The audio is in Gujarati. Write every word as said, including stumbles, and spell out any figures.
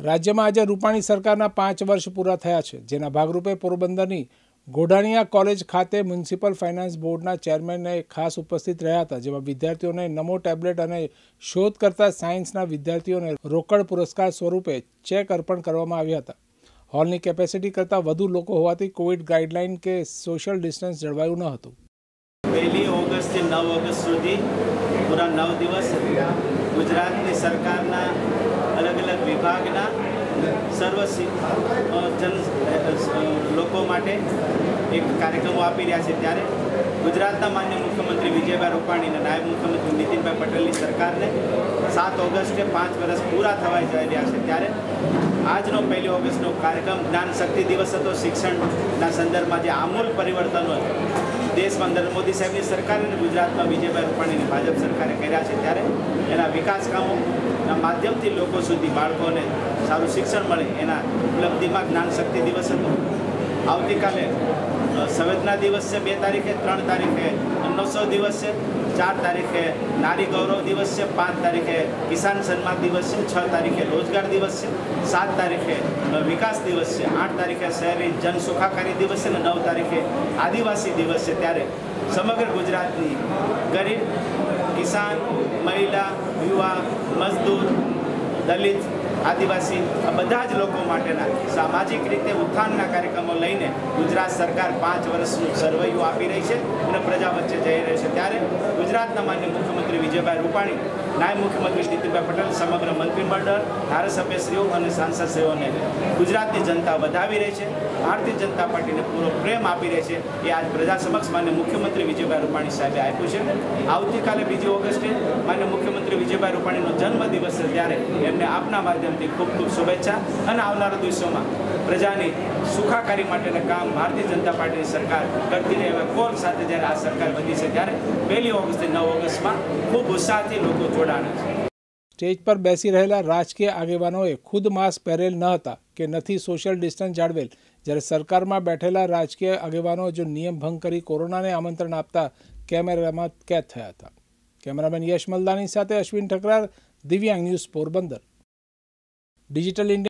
રાજ્યમાં આજે રૂપાણી સરકારના પાંચ વર્ષ પૂરા થયા છે, જેના ભાગરૂપે પોરબંદરની ગોઢાણીયા કોલેજ ખાતે મ્યુનિસિપલ ફાઇનાન્સ બોર્ડના ચેરમેન ખાસ ઉપસ્થિત રહ્યા હતા, જેમાં વિદ્યાર્થીઓને નમો ટેબ્લેટ અને શોધકર્તા સાયન્સના વિદ્યાર્થીઓને રોકડ પુરસ્કાર સ્વરૂપે ચેક અર્પણ કરવામાં આવ્યા હતા. હોલની કેપેસિટી કરતાં વધુ લોકો હોવાથી કોવિડ ગાઈડલાઇન કે સોશિયલ ડિસ્ટન્સ જળવાયું ન હતું. પહેલી ઓગસ્ટથી નવ ઓગસ્ટ સુધી પૂરા નવ દિવસ ગુજરાતની સરકારના અલગ અલગ વિભાગના સર્વ જન લોકો માટે એક કાર્યક્રમો આપી રહ્યા છે. ત્યારે ગુજરાતના માન્ય મુખ્યમંત્રી વિજયભાઈ રૂપાણી અને નાયબ મુખ્યમંત્રી નીતિનભાઈ પટેલની સરકારને સાત ઓગસ્ટે પાંચ વર્ષ પૂરા થવા જઈ રહ્યા છે. ત્યારે આજનો પહેલી ઓગસ્ટનો કાર્યક્રમ જ્ઞાન શક્તિ દિવસ હતો. શિક્ષણના સંદર્ભમાં જે આમૂલ પરિવર્તનો દેશમાં નરેન્દ્ર મોદી સાહેબની સરકાર અને ગુજરાતમાં વિજયભાઈ રૂપાણીની ભાજપ સરકારે કર્યા છે, ત્યારે એના વિકાસ કામોના માધ્યમથી લોકો સુધી બાળકોને સારું શિક્ષણ મળે એના ઉપલબ્ધિમાં જ્ઞાન શક્તિ દિવસ હતો. આવતીકાલે સંવેદના દિવસ છે, બે તારીખે, ત્રણ તારીખે અન્નોત્સવ દિવસ છે, ચાર તારીખે નારી ગૌરવ દિવસ છે, પાંચ તારીખે કિસાન સન્માન દિવસ છે, છ તારીખે રોજગાર દિવસ છે, સાત તારીખે વિકાસ દિવસ છે, આઠ તારીખે શહેરી જન સુખાકારી દિવસ છે અને નવ તારીખે આદિવાસી દિવસ છે. ત્યારે સમગ્ર ગુજરાતની ગરીબ, કિસાન, મહિલા, યુવા, મજદૂર, દલિત, આદિવાસી આ બધા જ લોકો માટેના સામાજિક રીતે ઉત્થાનના કાર્યક્રમો લઈને ગુજરાત સરકાર પાંચ વર્ષનું સરવૈયું આપી રહી છે અને પ્રજા વચ્ચે જઈ રહી છે. ત્યારે ગુજરાતના માન્ય મુખ્યમંત્રી વિજયભાઈ રૂપાણી, નાયબ મુખ્યમંત્રી નીતિનભાઈ પટેલ, સમગ્ર મંત્રીમંડળ, ધારાસભ્યશ્રીઓ અને સાંસદશ્રીઓને ગુજરાતની જનતા વધાવી રહી છે, ભારતીય જનતા પાર્ટીને પૂરો પ્રેમ આપી રહી છે. એ આજ પ્રજા સમક્ષ માન્ય મુખ્યમંત્રી વિજયભાઈ રૂપાણી સાહેબે આપ્યું છે. આવતીકાલે બીજી ઓગસ્ટે માન્ય મુખ્યમંત્રી વિજયભાઈ રૂપાણીનો જન્મદિવસ છે, ત્યારે એમને આપના માધ્યમથી ખૂબ ખૂબ શુભેચ્છા અને આવનારા દિવસોમાં પ્રજાની સુખાકારી માટેના કામ ભારતીય જનતા પાર્ટીની સરકાર કરતી રહે એવા કોલ સાથે જ્યારે આ સરકાર વધી છે, ત્યારે પહેલી ઓગસ્ટથી નવ ઓગસ્ટમાં ખૂબ ઉત્સાહથી લોકો જોડાણા છે. સ્ટેજ પર બેસી રહેલા રાજકીય આગેવાનોએ ખુદ માસ્ક પહેરેલ ન હતા કે નથી સોશિયલ ડિસ્ટન્સ જાળવેલ, જ્યારે સરકારમાં બેઠેલા રાજકીય આગેવાનો જો નિયમ ભંગ કરી કોરોનાને આમંત્રણ આપતા કેમેરામાં કેદ થયા હતા. કેમેરામેન યશ મલદાની સાથે અશ્વિન ઠકરાર, દિવ્યાંગ ન્યૂઝ, પોરબંદર. Digital India